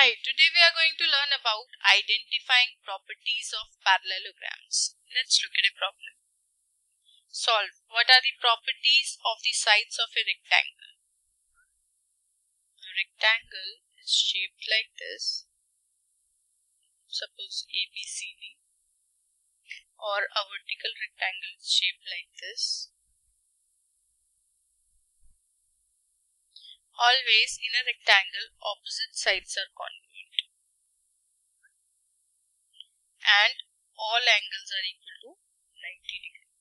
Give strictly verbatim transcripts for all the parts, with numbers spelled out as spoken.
Hi, today we are going to learn about identifying properties of parallelograms. Let's look at a problem. Solve. What are the properties of the sides of a rectangle? A rectangle is shaped like this. Suppose A B C D. Or a vertical rectangle is shaped like this. Always in a rectangle, opposite sides are congruent. And all angles are equal to ninety degrees.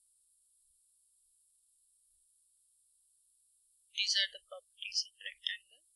These are the properties of rectangle.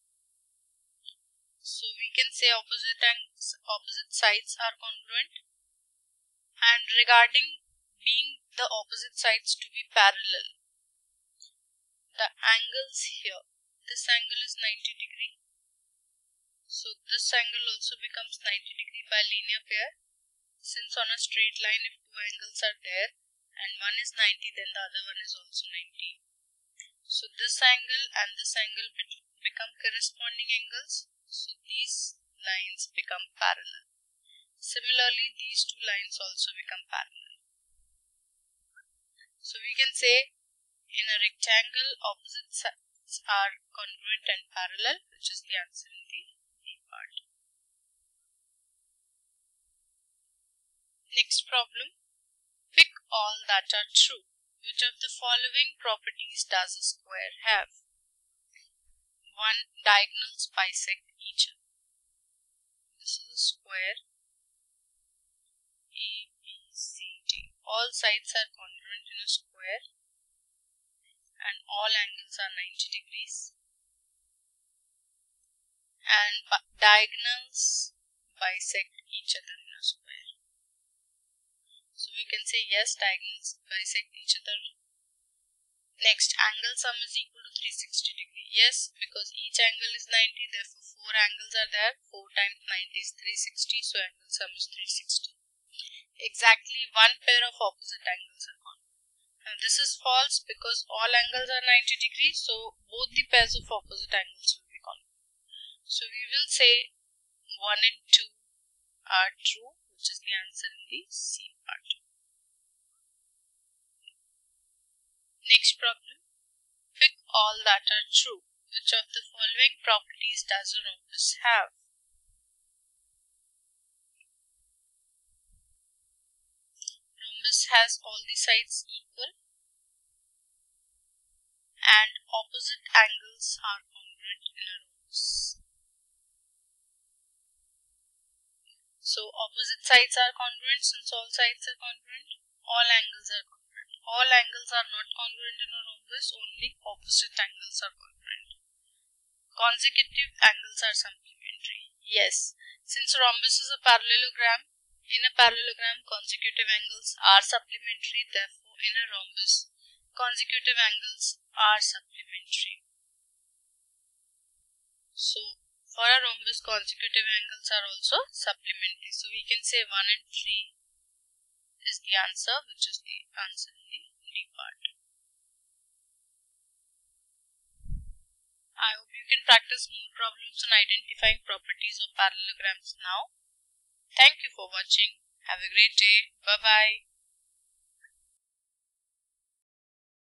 So we can say opposite angles, opposite sides are congruent. And regarding being the opposite sides to be parallel, the angles here, this angle is ninety degree. So this angle also becomes ninety degree by linear pair. Since on a straight line, if two angles are there and one is ninety, then the other one is also ninety. So this angle and this angle become corresponding angles. So these lines become parallel. Similarly, these two lines also become parallel. So we can say in a rectangle, opposite sides are congruent and parallel, which is the answer in the D part. Next problem. Pick all that are true. Which of the following properties does a square have? one. Diagonals bisect each other. This is a square A, B, C, D. All sides are congruent in a square and all angles are ninety degrees. And diagonals bisect each other in a square. So we can say yes, diagonals bisect each other. Next, angle sum is equal to three hundred sixty degree. Yes, because each angle is ninety, therefore four angles are there. four times ninety is three hundred sixty, so angle sum is three hundred sixty. Exactly one pair of opposite angles are congruent. Now this is false because all angles are ninety degrees, so both the pairs of opposite angles will be congruent. So we will say one and two are true, which is the answer in the C part. Next problem. Pick all that are true. Which of the following properties does a rhombus have? Rhombus has all the sides equal and opposite angles are congruent in a rhombus. So opposite sides are congruent. Since all sides are congruent, all angles are congruent. All angles are not congruent in a rhombus, only opposite angles are congruent. Consecutive angles are supplementary. Yes, since rhombus is a parallelogram, in a parallelogram consecutive angles are supplementary, therefore in a rhombus consecutive angles are supplementary. So for a rhombus consecutive angles are also supplementary. So we can say one and three is the answer, which is the answer in the D part. I hope you can practice more problems on identifying properties of parallelograms now. Thank you for watching. Have a great day. Bye bye.